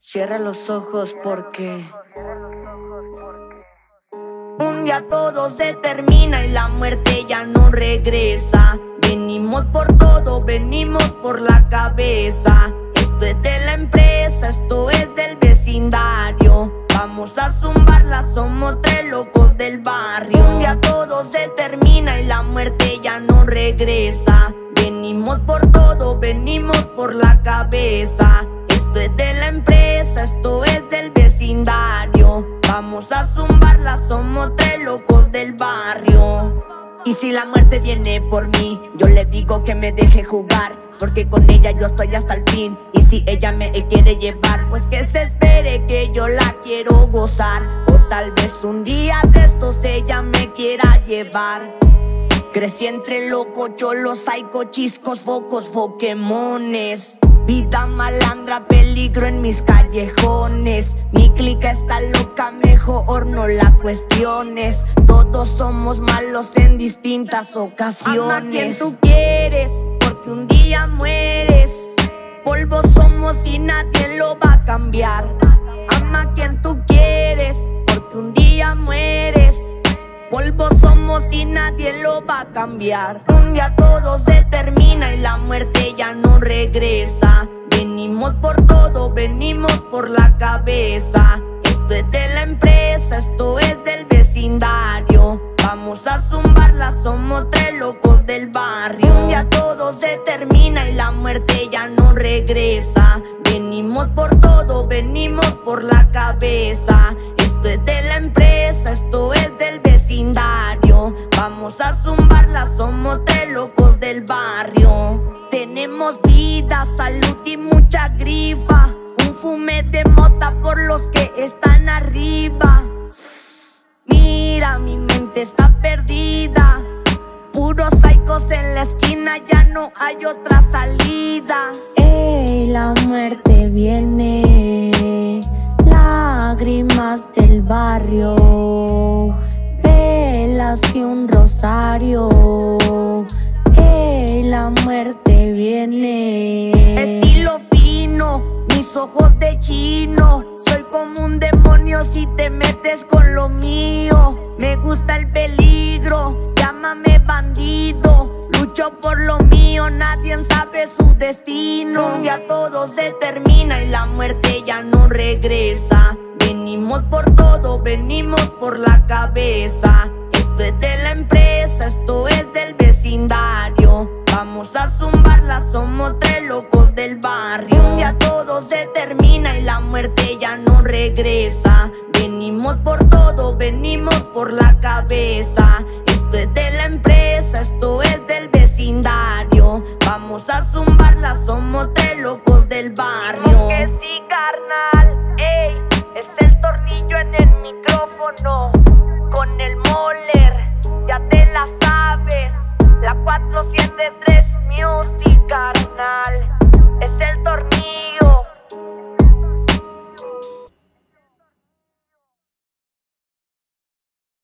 Cierra los ojos porque un día todo se termina y la muerte ya no regresa. Venimos por todo, venimos por la cabeza. Esto es de la empresa, esto es del vecindario. Vamos a zumbarla, somos tres locos del barrio. Un día todo se termina y la muerte ya no regresa. Venimos por todo, venimos por la cabeza. Esto es de la empresa, esto es del vecindario. Vamos a zumbarla, somos tres locos del barrio. Y si la muerte viene por mí, yo le digo que me deje jugar, porque con ella yo estoy hasta el fin. Y si ella me quiere llevar, pues que se espere que yo la quiero gozar. O tal vez un día de estos ella me quiera llevar. Crecí entre locos, cholos, psycho, chiscos, focos, Pokémones. Vida malandra, peligro en mis callejones. Mi clica está loca, mejor no la cuestiones. Todos somos malos en distintas ocasiones. Ama a quien tú quieres, porque un día mueres. Polvo somos y nadie lo va a cambiar. Ama a quien tú quieres, porque un día mueres. Polvo somos y nadie lo va a cambiar. Un día todo se termina y la muerte ya no regresa. Venimos por todo, venimos por la cabeza. Esto es de la empresa, esto es del vecindario. Vamos a zumbarla, somos tres locos del barrio. Un día todo se termina y la muerte ya no regresa. Venimos por todo, venimos por la cabeza. Esto es de la empresa, esto es del vecindario. Vamos a zumbarla, somos tres locos del barrio. Tenemos vida, salud y mucha grifa. Un fume de mota por los que están arriba. Mira, mi mente está perdida. Puros psicos en la esquina, ya no hay otra salida. Ey, la muerte viene. Lágrimas del barrio, velas y un rosario. Ey, la muerte viene. Estilo fino, mis ojos de chino. Soy como un demonio si te metes con lo mío. Me gusta el peligro, llámame bandido. Lucho por lo mío, nadie sabe su destino. Un día todo se termina y la muerte ya no regresa. Venimos por todo, venimos por la cabeza. Esto es de la empresa, esto es del vecindario. Vamos a zumbarla, somos tres locos del barrio. Un día todo se termina y la muerte ya no regresa. Venimos por todo, venimos por la cabeza.